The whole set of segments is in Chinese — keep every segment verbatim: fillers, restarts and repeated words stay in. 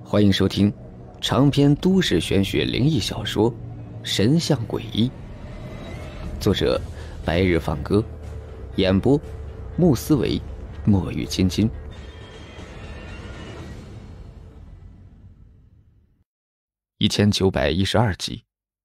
欢迎收听长篇都市玄学灵异小说《神像诡异》，作者白日放歌，演播穆思维、墨雨金金。一千九百一十二集。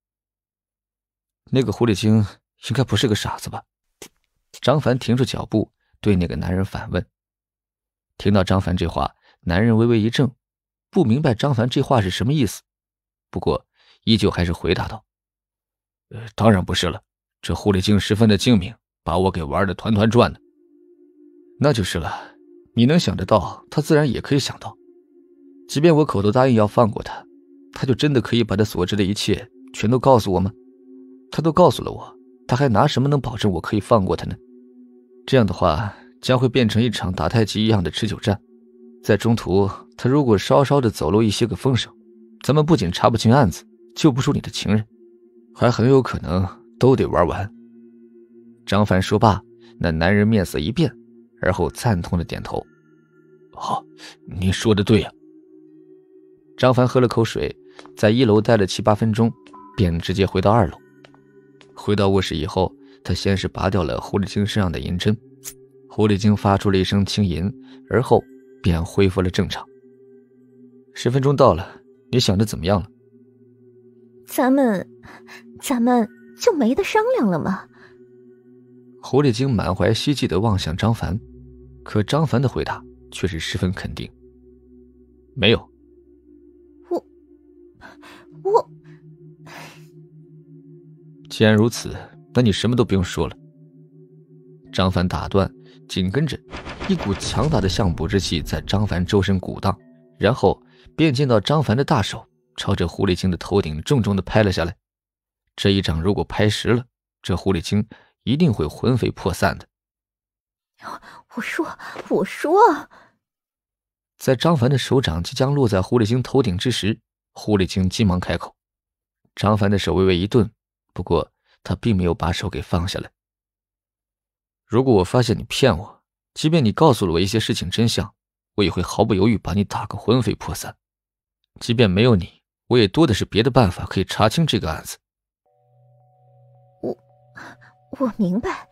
那个狐狸精应该不是个傻子吧？张凡停住脚步，对那个男人反问。听到张凡这话，男人微微一怔，不明白张凡这话是什么意思，不过依旧还是回答道：呃，当然不是了，这狐狸精十分的精明，把我给玩得团团转的。那就是了，你能想得到，他自然也可以想到。即便我口头答应要放过他，他就真的可以把他所知的一切全都告诉我吗？他都告诉了我，他还拿什么能保证我可以放过他呢？这样的话，将会变成一场打太极一样的持久战。在中途，他如果稍稍的走漏一些个风声，咱们不仅查不清案子，救不出你的情人，还很有可能都得玩完。张凡说罢，那男人面色一变，而后赞同的点头。好，你说的对呀。张凡喝了口水，在一楼待了七八分钟，便直接回到二楼。回到卧室以后，他先是拔掉了狐狸精身上的银针，狐狸精发出了一声轻吟，而后便恢复了正常。十分钟到了，你想的怎么样了？ 咱们咱们就没得商量了吗？ 狐狸精满怀希冀地望向张凡，可张凡的回答却是十分肯定。没有。 我我既然如此，那你什么都不用说了。张凡打断，紧跟着一股强大的相卜之气在张凡周身鼓荡，然后便见到张凡的大手朝着狐狸精的头顶重重地拍了下来。这一掌如果拍实了，这狐狸精一定会魂飞魄散的。 我说我说在张凡的手掌即将落在狐狸精头顶之时，狐狸精急忙开口。张凡的手微微一顿，不过他并没有把手给放下来。如果我发现你骗我，即便你告诉了我一些事情真相，我也会毫不犹豫把你打个魂飞魄散。即便没有你，我也多的是别的办法可以查清这个案子。 我我明白。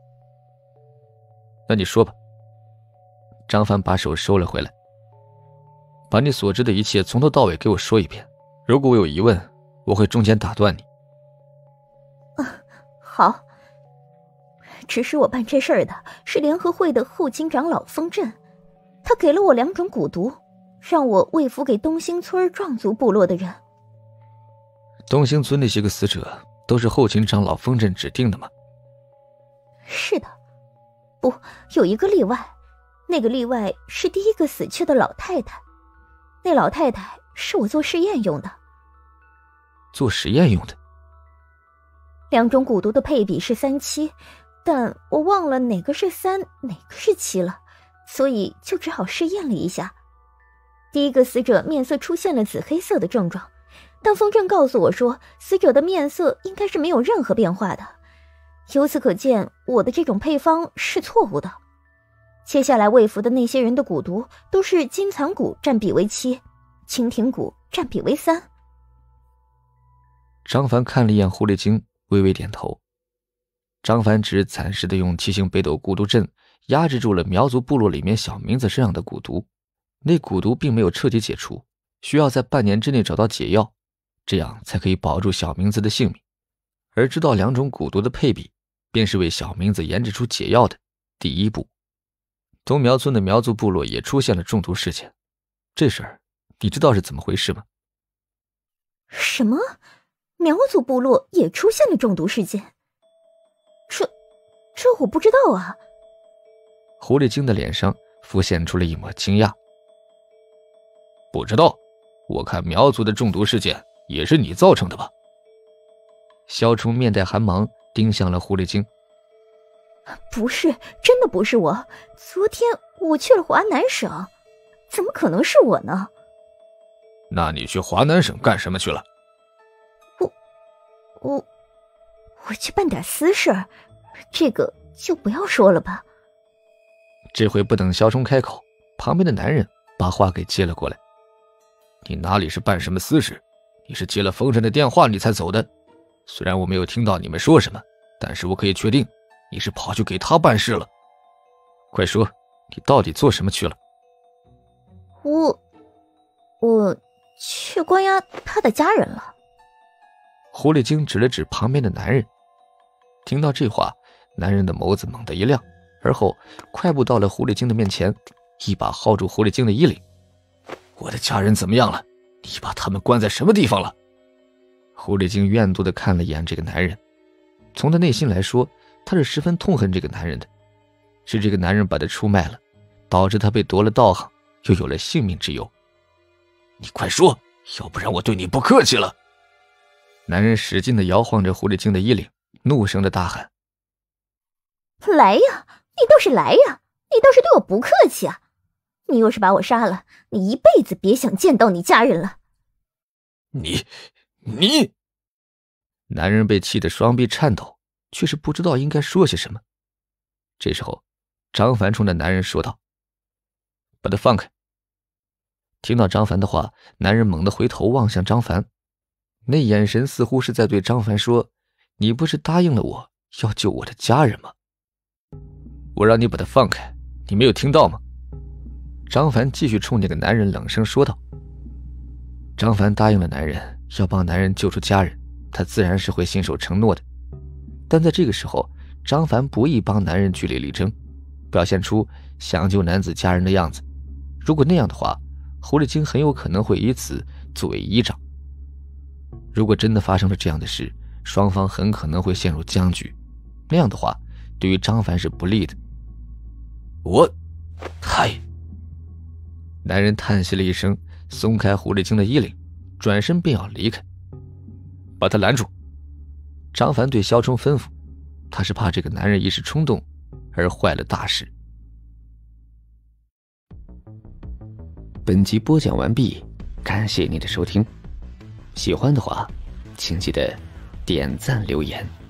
那你说吧。张凡把手收了回来。把你所知的一切从头到尾给我说一遍，如果我有疑问，我会中间打断你。 啊，好。指使我办这事儿的是联合会的后勤长老风震，他给了我两种蛊毒，让我喂服给东兴村壮族部落的人。 东兴村那些个死者都是后勤长老风震指定的吗？ 是的，不，有一个例外，那个例外是第一个死去的老太太。那老太太是我做实验用的。 做实验用的？ 两种蛊毒的配比是三七，但我忘了哪个是三，哪个是七了，所以就只好试验了一下。第一个死者面色出现了紫黑色的症状，但风震告诉我说，死者的面色应该是没有任何变化的。由此可见，我的这种配方是错误的。接下来喂服的那些人的蛊毒都是金蚕蛊占比为七，蜻蜓蛊占比为三。 张凡看了一眼狐狸精，微微点头。张凡只暂时的用七星北斗蛊毒阵压制住了苗族部落里面小明子身上的蛊毒，那蛊毒并没有彻底解除，需要在半年之内找到解药，这样才可以保住小明子的性命。而知道两种蛊毒的配比，便是为小明子研制出解药的第一步。东苗村的苗族部落也出现了中毒事件，这事儿你知道是怎么回事吗？ 什么？苗族部落也出现了中毒事件？这这我不知道啊。 狐狸精的脸上浮现出了一抹惊讶。不知道？我看苗族的中毒事件也是你造成的吧？萧冲面带寒芒盯向了狐狸精。 不是，真的不是我。昨天我去了华南省，怎么可能是我呢？ 那你去华南省干什么去了？ 我我我去办点私事儿，这个就不要说了吧。 这回不等萧冲开口，旁边的男人把话给接了过来。 你哪里是办什么私事？你是接了风尘的电话你才走的。虽然我没有听到你们说什么，但是我可以确定你是跑去给他办事了。快说，你到底做什么去了？ 我我去关押他的家人了。 狐狸精指了指旁边的男人。听到这话，男人的眸子猛地一亮，而后快步到了狐狸精的面前，一把薅住狐狸精的衣领。我的家人怎么样了？你把他们关在什么地方了？狐狸精怨毒地看了一眼这个男人，从他内心来说，他是十分痛恨这个男人的。是这个男人把他出卖了，导致他被夺了道行，又有了性命之忧。你快说，要不然我对你不客气了。男人使劲地摇晃着狐狸精的衣领，怒声地大喊： 来呀，你倒是来呀，你倒是对我不客气啊！你要是把我杀了，你一辈子别想见到你家人了。 你你男人被气得双臂颤抖，却是不知道应该说些什么。这时候张凡冲那男人说道：把他放开。听到张凡的话，男人猛地回头望向张凡，那眼神似乎是在对张凡说：你不是答应了我要救我的家人吗？我让你把他放开，你没有听到吗？张凡继续冲那个男人冷声说道。张凡答应了男人要帮男人救出家人，他自然是会信守承诺的。但在这个时候，张凡不宜帮男人据理力争，表现出想救男子家人的样子。如果那样的话，狐狸精很有可能会以此作为依仗。如果真的发生了这样的事，双方很可能会陷入僵局，那样的话对于张凡是不利的。我嗨！男人叹息了一声，松开狐狸精的衣领，转身便要离开。把他拦住！张凡对萧冲吩咐，他是怕这个男人一时冲动而坏了大事。本集播讲完毕，感谢您的收听。喜欢的话，请记得点赞留言。